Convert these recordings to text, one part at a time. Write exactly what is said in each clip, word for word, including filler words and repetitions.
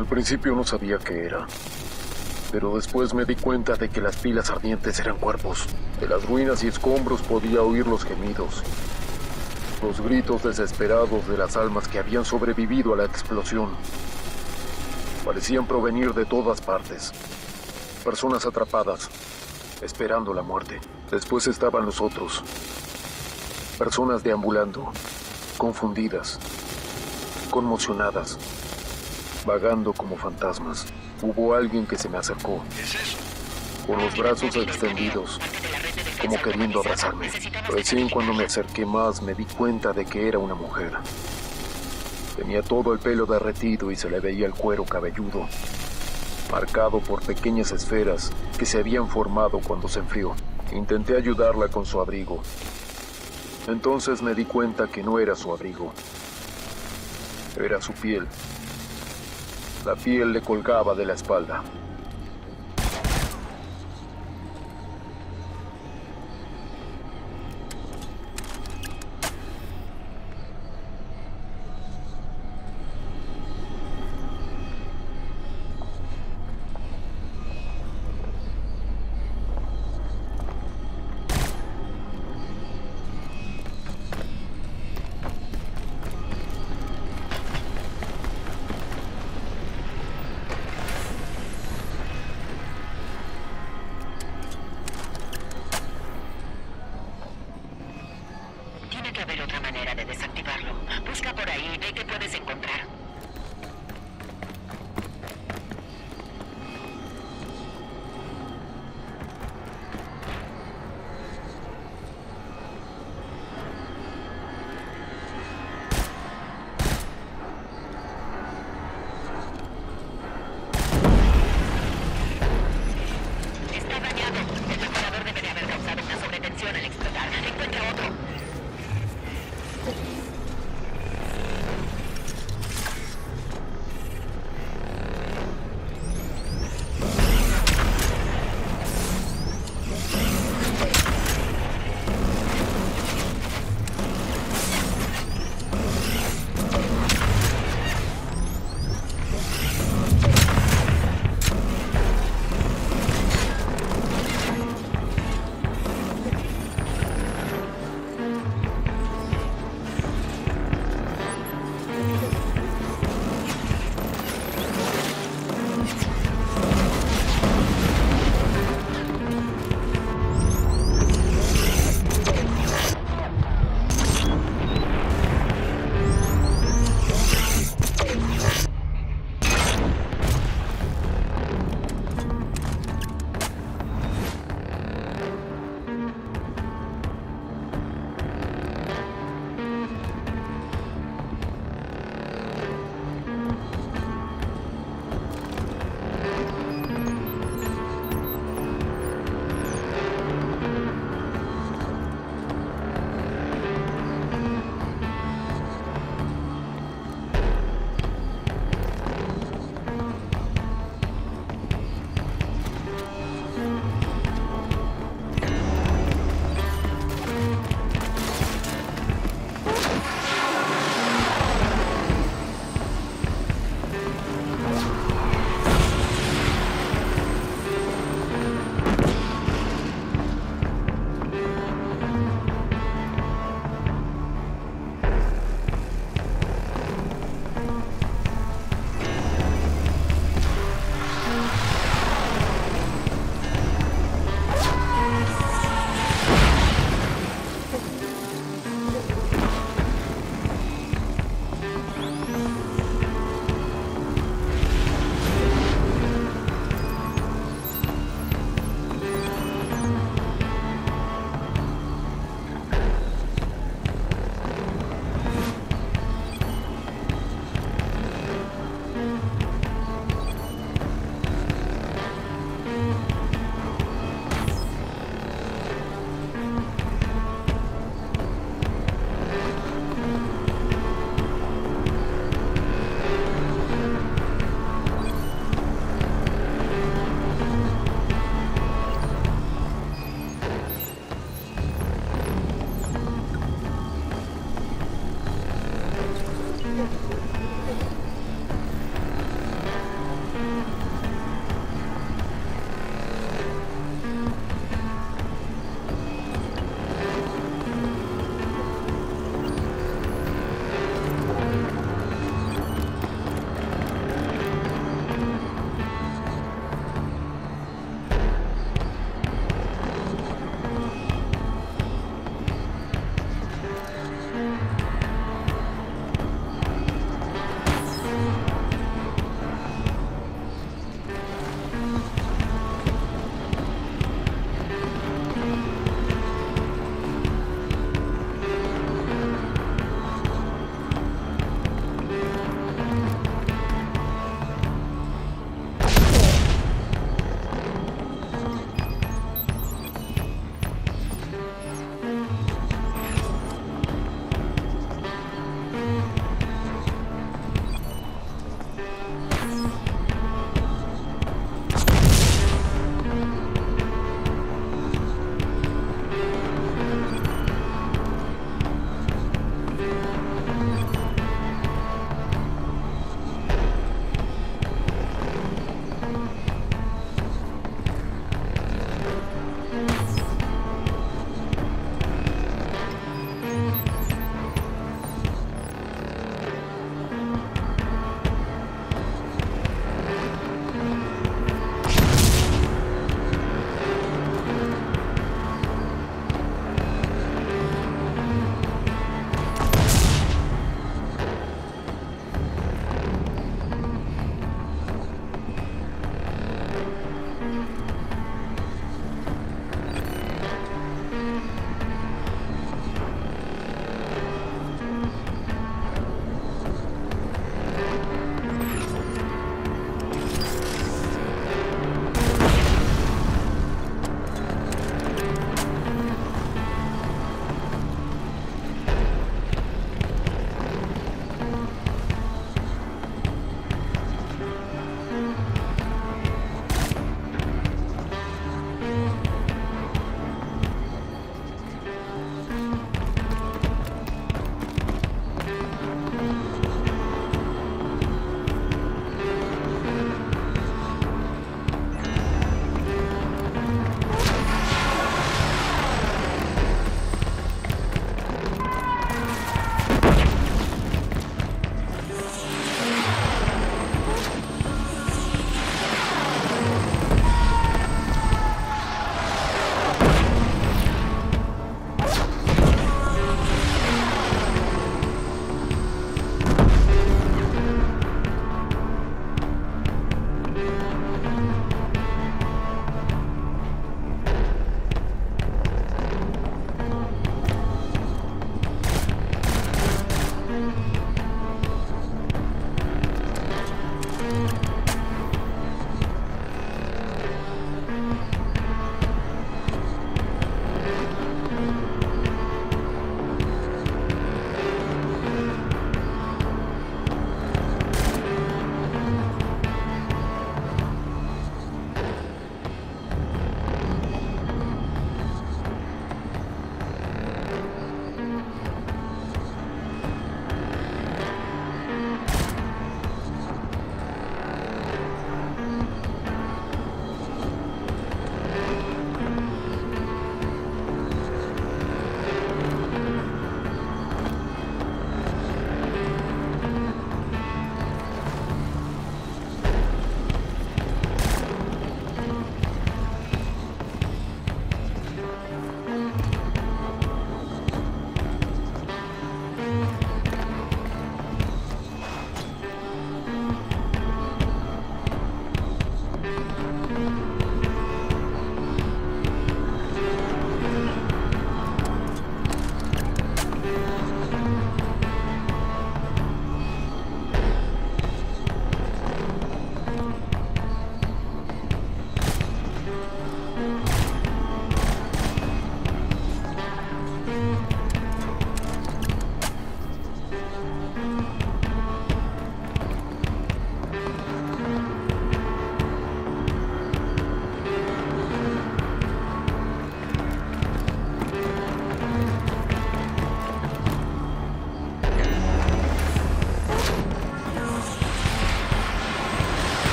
Al principio no sabía qué era, pero después me di cuenta de que las pilas ardientes eran cuerpos. De las ruinas y escombros podía oír los gemidos, los gritos desesperados de las almas que habían sobrevivido a la explosión. Parecían provenir de todas partes. Personas atrapadas, esperando la muerte. Después estaban los otros. Personas deambulando, confundidas, conmocionadas, vagando como fantasmas. Hubo alguien que se me acercó, con los brazos extendidos, como queriendo abrazarme. Recién cuando me acerqué más me di cuenta de que era una mujer. Tenía todo el pelo derretido y se le veía el cuero cabelludo, marcado por pequeñas esferas que se habían formado cuando se enfrió. Intenté ayudarla con su abrigo. Entonces me di cuenta que no era su abrigo. Era su piel. La piel le colgaba de la espalda.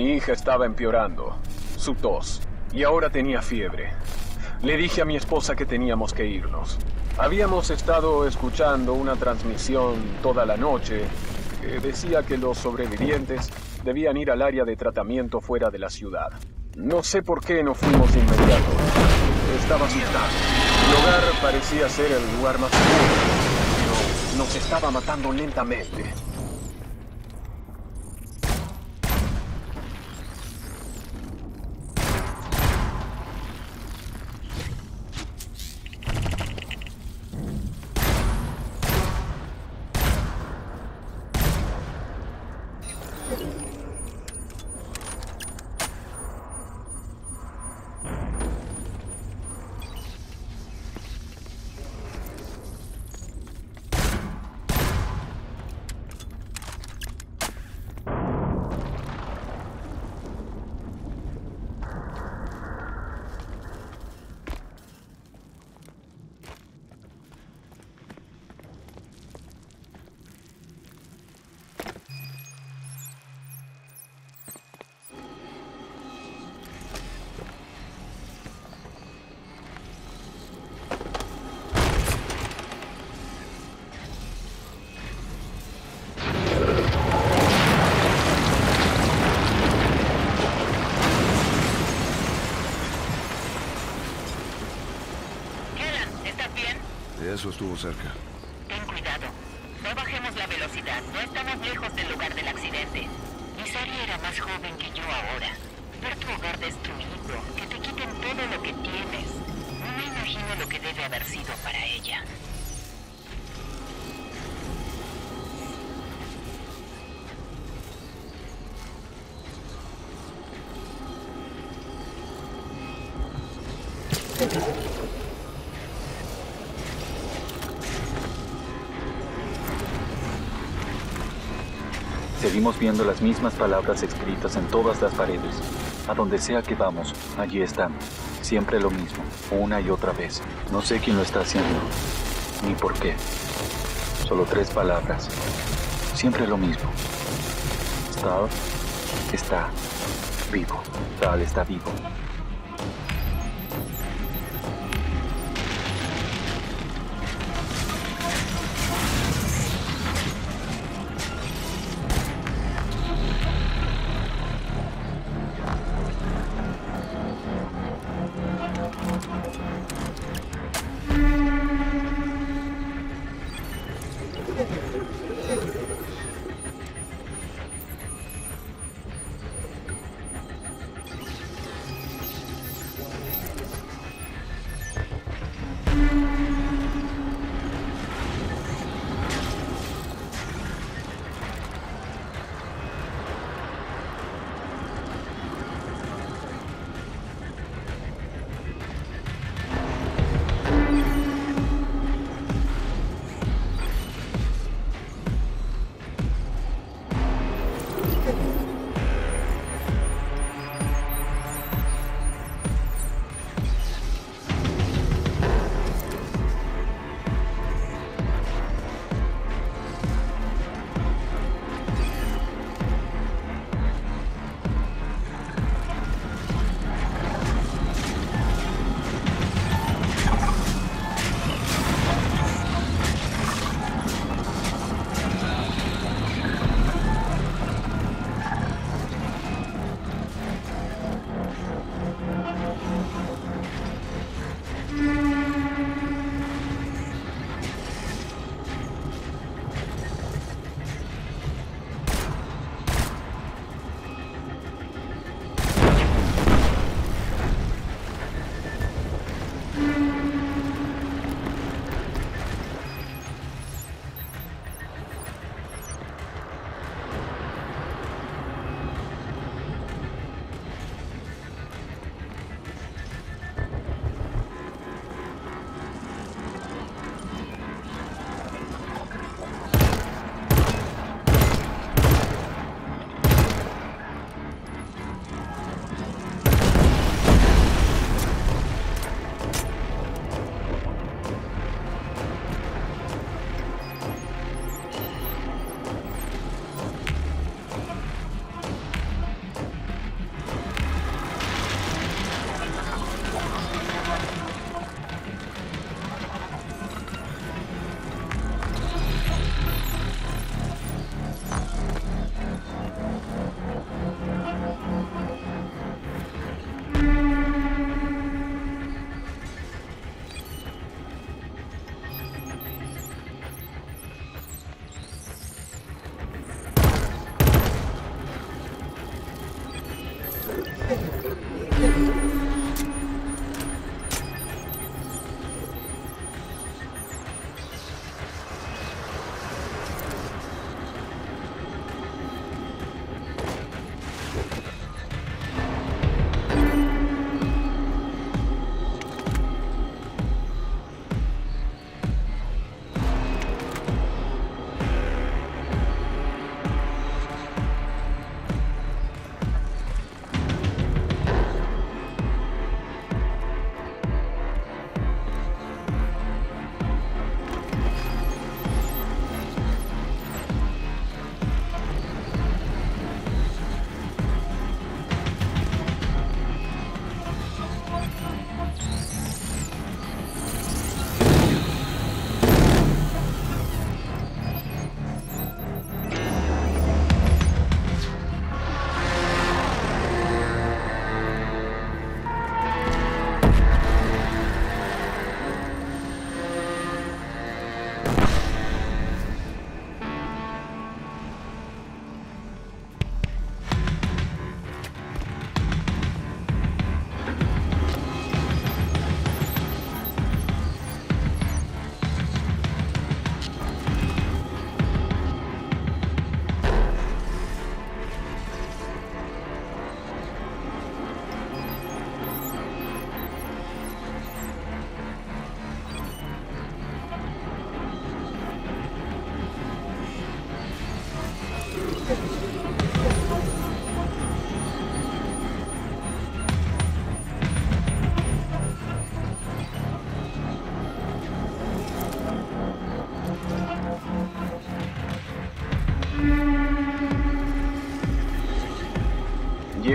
Mi hija estaba empeorando, su tos, y ahora tenía fiebre. Le dije a mi esposa que teníamos que irnos. Habíamos estado escuchando una transmisión toda la noche que decía que los sobrevivientes debían ir al área de tratamiento fuera de la ciudad. No sé por qué no fuimos de inmediato. Estaba asustado. El hogar parecía ser el lugar más seguro, pero nos estaba matando lentamente. Eso estuvo cerca. Ten cuidado. No bajemos la velocidad. No estamos lejos del lugar del accidente. Misari era más joven que yo ahora. Ver tu hogar destruido, que te quiten todo lo que tienes. No me imagino lo que debe haber sido para ella. Seguimos viendo las mismas palabras escritas en todas las paredes. A donde sea que vamos, allí están. Siempre lo mismo, una y otra vez. No sé quién lo está haciendo, ni por qué. Solo tres palabras. Siempre lo mismo. Stahl está vivo. Stahl está vivo.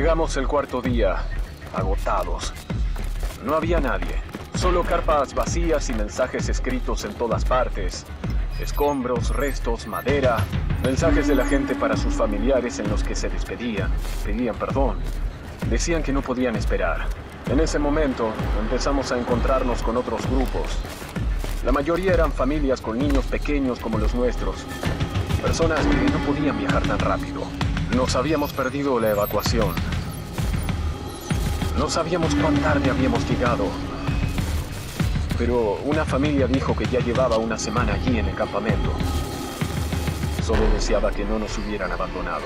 Llegamos el cuarto día, agotados. No había nadie, solo carpas vacías y mensajes escritos en todas partes. Escombros, restos, madera, mensajes de la gente para sus familiares en los que se despedían, pedían perdón. Decían que no podían esperar. En ese momento empezamos a encontrarnos con otros grupos. La mayoría eran familias con niños pequeños como los nuestros. Personas que no podían viajar tan rápido. Nos habíamos perdido la evacuación. No sabíamos cuán tarde habíamos llegado. Pero una familia dijo que ya llevaba una semana allí en el campamento. Solo deseaba que no nos hubieran abandonado.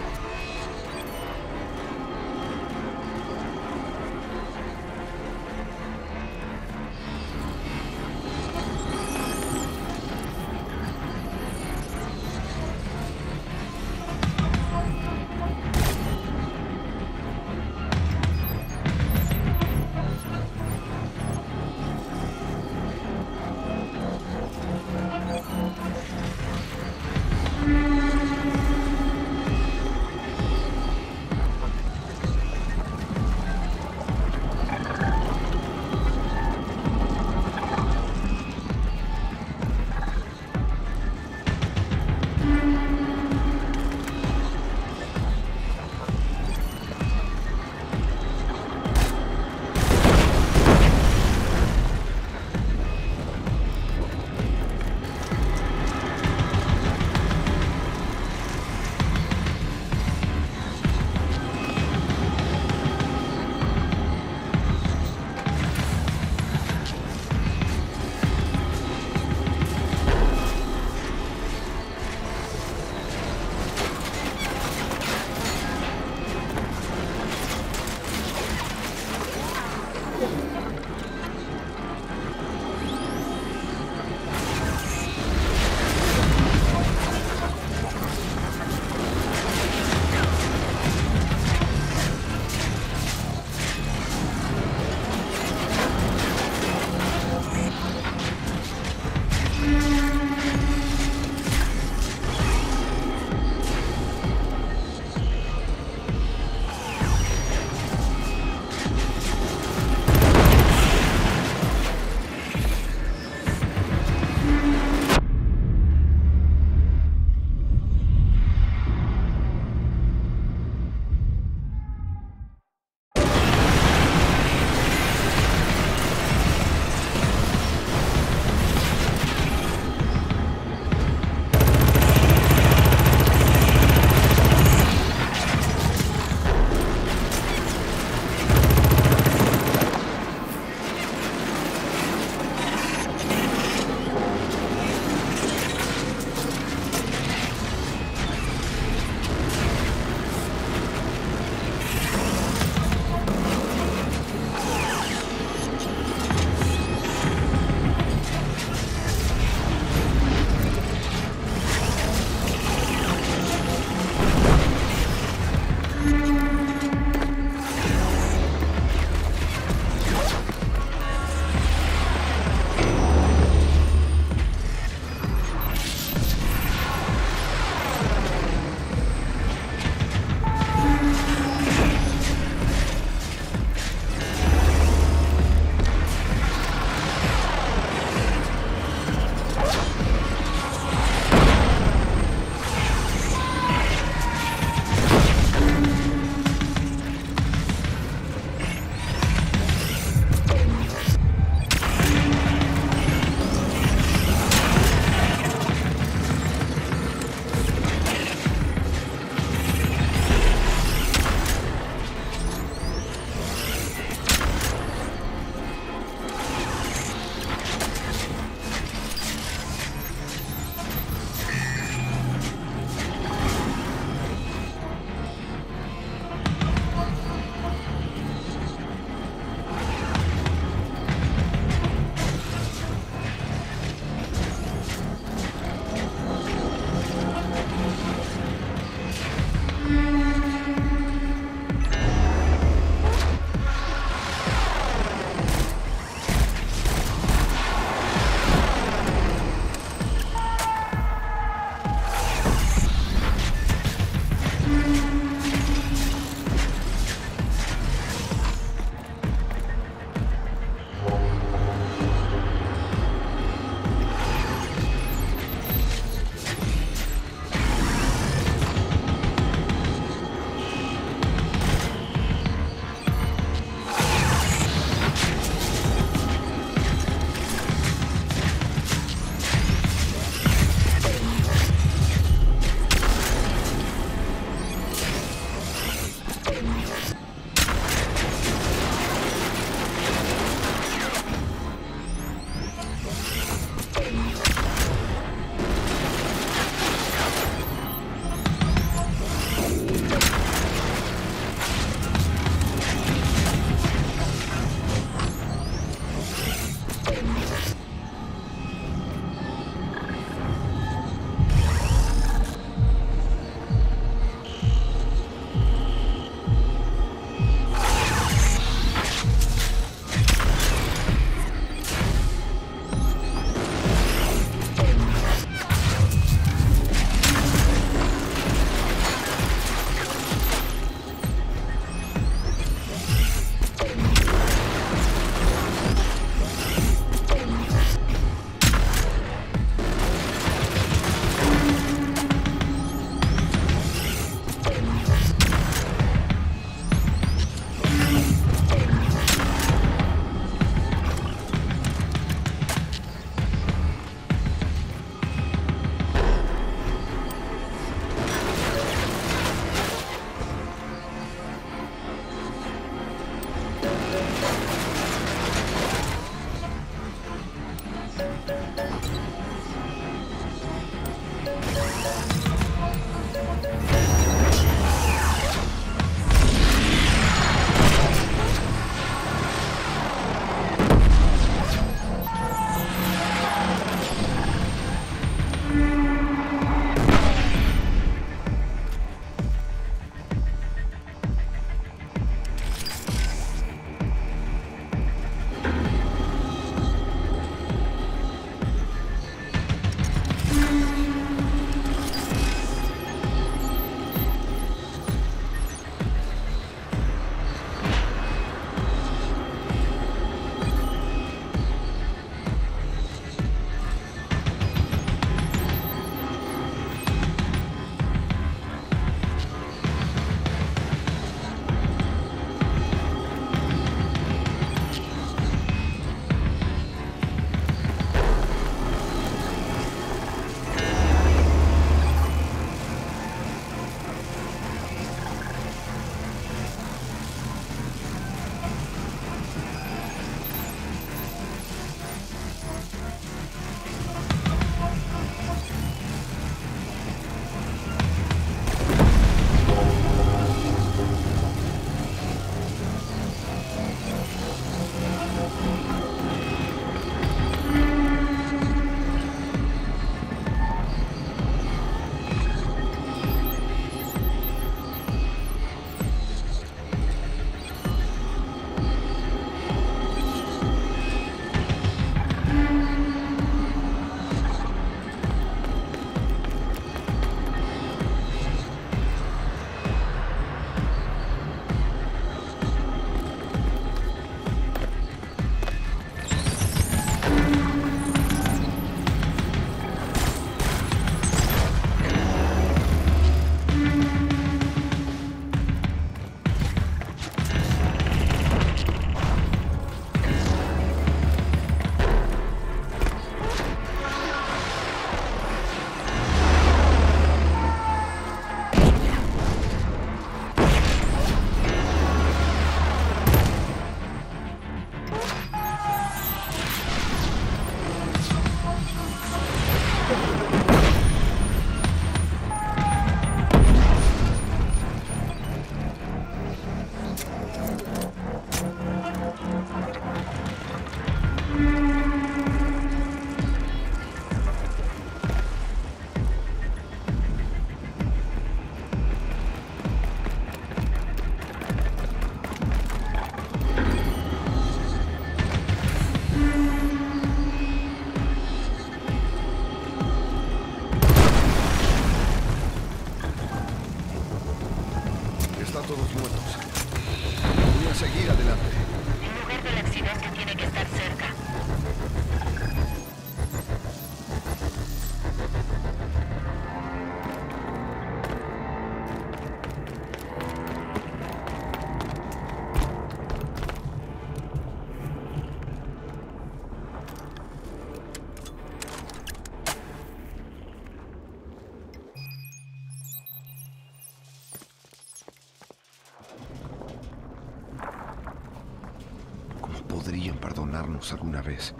matarnos alguna vez.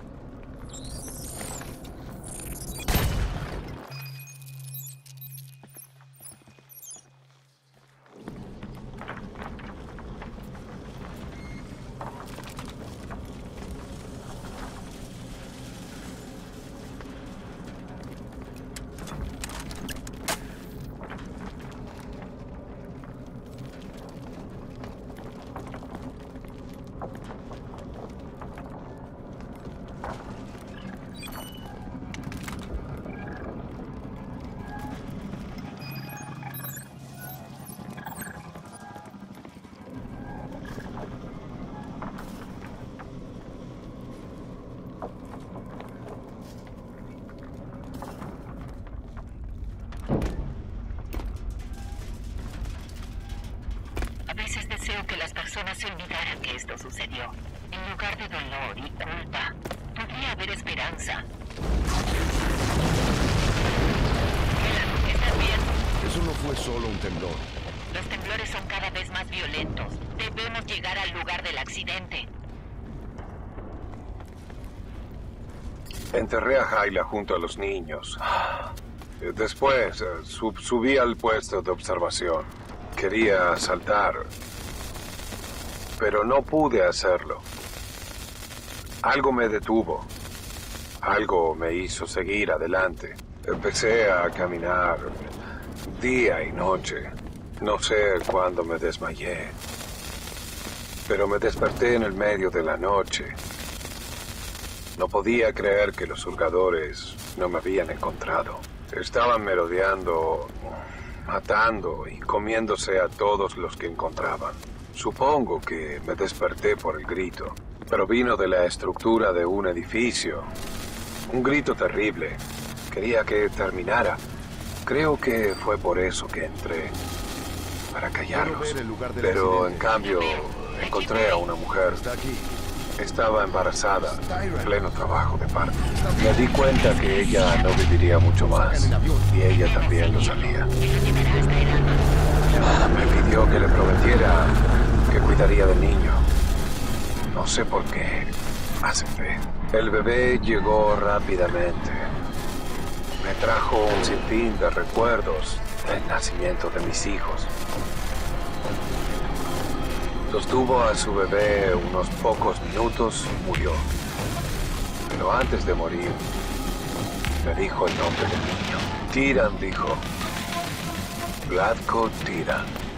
A veces deseo que las personas se olvidaran que esto sucedió. En lugar de dolor y culpa, podría haber esperanza. ¿Estás bien? Eso no fue solo un temblor. Los temblores son cada vez más violentos. Debemos llegar al lugar del accidente. Enterré a Hyla junto a los niños. Después, eh, sub subí al puesto de observación. Quería saltar, pero no pude hacerlo. Algo me detuvo. Algo me hizo seguir adelante. Empecé a caminar día y noche. No sé cuándo me desmayé, pero me desperté en el medio de la noche. No podía creer que los hurgadores no me habían encontrado. Estaban merodeando, matando y comiéndose a todos los que encontraban. Supongo que me desperté por el grito, pero vino de la estructura de un edificio. Un grito terrible. Quería que terminara. Creo que fue por eso que entré, para callarlos. Pero en cambio, encontré a una mujer. Está aquí. Estaba embarazada, en pleno trabajo de parto. Me di cuenta que ella no viviría mucho más, y ella también lo sabía. Me pidió que le prometiera que cuidaría del niño. No sé por qué. Acepté. El bebé llegó rápidamente. Me trajo un sinfín de recuerdos del nacimiento de mis hijos. Sostuvo a su bebé unos pocos minutos y murió. Pero antes de morir, me dijo el nombre del niño. Tiran, dijo. Vlatko Tiran.